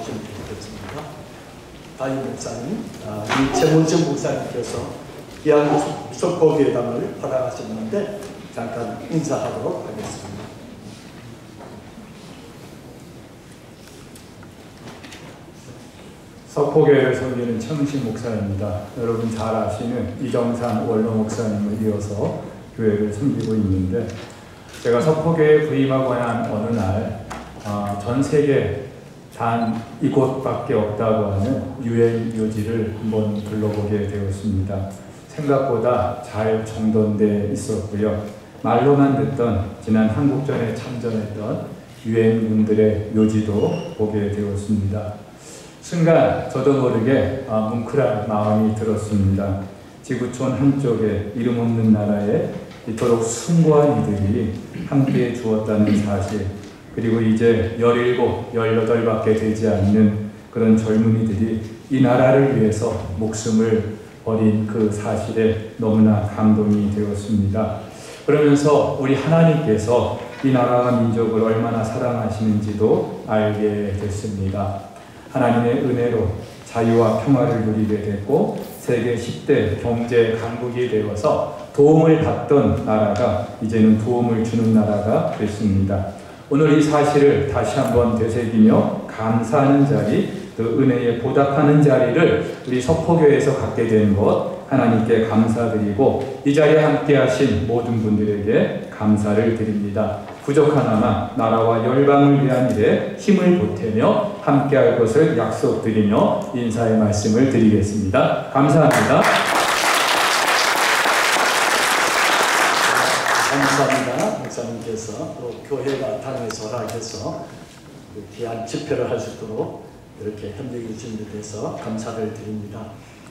나오시면 되겠습니다. 다임 목사님, 최문정 목사님께서 귀한 석포교회당을 받아가셨는데 잠깐 인사하도록 하겠습니다. 석포교회를 섬기는 최문식 목사입니다. 여러분 잘 아시는 이정산 원로 목사님을 이어서 교회를 섬기고 있는데, 제가 석포교회에 부임하고 난 어느 날 전 세계 단 이곳밖에 없다고 하는 유엔 묘지를 한번 둘러보게 되었습니다. 생각보다 잘 정돈되어 있었고요. 말로만 듣던 지난 한국전에 참전했던 유엔 군들의 묘지도 보게 되었습니다. 순간 저도 모르게 뭉클한 마음이 들었습니다. 지구촌 한쪽에 이름 없는 나라에 이토록 숭고한 이들이 함께 주었다는 사실, 그리고 이제 17, 18밖에 되지 않는 그런 젊은이들이 이 나라를 위해서 목숨을 버린 그 사실에 너무나 감동이 되었습니다. 그러면서 우리 하나님께서 이 나라와 민족을 얼마나 사랑하시는지도 알게 됐습니다. 하나님의 은혜로 자유와 평화를 누리게 됐고, 세계 10대 경제 강국이 되어서 도움을 받던 나라가 이제는 도움을 주는 나라가 됐습니다. 오늘 이 사실을 다시 한번 되새기며 감사하는 자리, 또 은혜에 보답하는 자리를 우리 석포교회에서 갖게 된 것 하나님께 감사드리고, 이 자리에 함께 하신 모든 분들에게 감사를 드립니다. 부족하나마 나라와 열방을 위한 일에 힘을 보태며 함께 할 것을 약속드리며 인사의 말씀을 드리겠습니다. 감사합니다. 감사합니다. 목사님께서 또 교회가 당에서 허락해서 귀한 집회를 할 수 있도록 이렇게 협력해 주신 데 대해서 감사를 드립니다.